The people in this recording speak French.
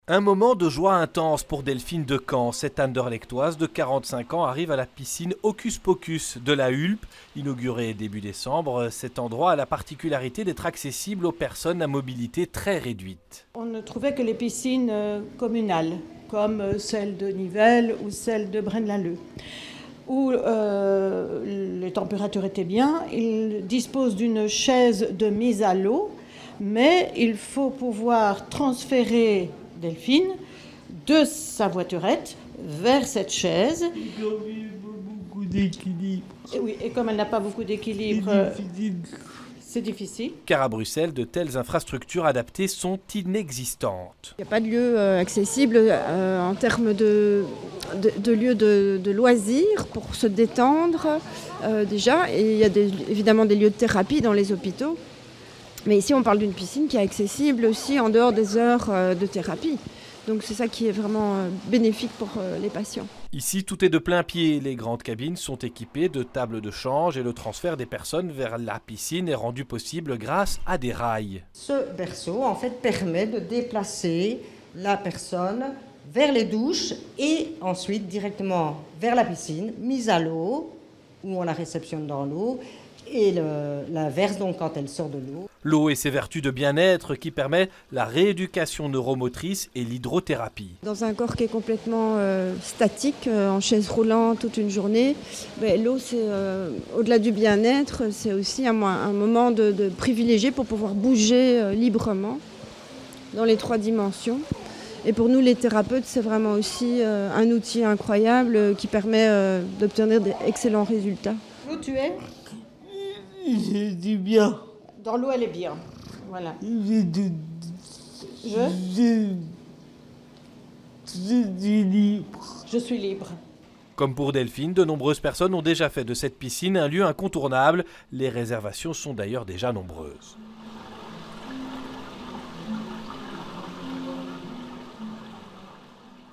Un moment de joie intense pour Delphine de Caen. Cette Anderlechtoise de 45 ans arrive à la piscine Hocus Pocus de la Hulpe. Inaugurée début décembre, cet endroit a la particularité d'être accessible aux personnes à mobilité très réduite. On ne trouvait que les piscines communales, comme celle de Nivelles ou celle de Braine-l'Alleud, où les températures étaient bien. Il dispose d'une chaise de mise à l'eau, mais il faut pouvoir transférer Delphine de sa voiturette vers cette chaise. Il y a beaucoup d'équilibre. Et oui, et comme elle n'a pas beaucoup d'équilibre, c'est difficile. Car à Bruxelles, de telles infrastructures adaptées sont inexistantes. Il n'y a pas de lieu accessible en termes de lieux de loisirs pour se détendre déjà. Et il y a évidemment des lieux de thérapie dans les hôpitaux. Mais ici, on parle d'une piscine qui est accessible aussi en dehors des heures de thérapie. Donc c'est ça qui est vraiment bénéfique pour les patients. Ici, tout est de plein pied. Les grandes cabines sont équipées de tables de change et le transfert des personnes vers la piscine est rendu possible grâce à des rails. Ce berceau, en fait, permet de déplacer la personne vers les douches et ensuite directement vers la piscine, mise à l'eau, où on la réceptionne dans l'eau, et l'inverse donc quand elle sort de l'eau. L'eau et ses vertus de bien-être qui permet la rééducation neuromotrice et l'hydrothérapie. Dans un corps qui est complètement statique, en chaise roulante toute une journée, l'eau, c'est au-delà du bien-être, c'est aussi un moment de privilégié pour pouvoir bouger librement dans les 3 dimensions. Et pour nous, les thérapeutes, c'est vraiment aussi un outil incroyable qui permet d'obtenir d'excellents résultats. Où tu es ? Je dis bien. Dans l'eau, elle est bien. Voilà. Je suis libre. Je suis libre. Comme pour Delphine, de nombreuses personnes ont déjà fait de cette piscine un lieu incontournable. Les réservations sont d'ailleurs déjà nombreuses.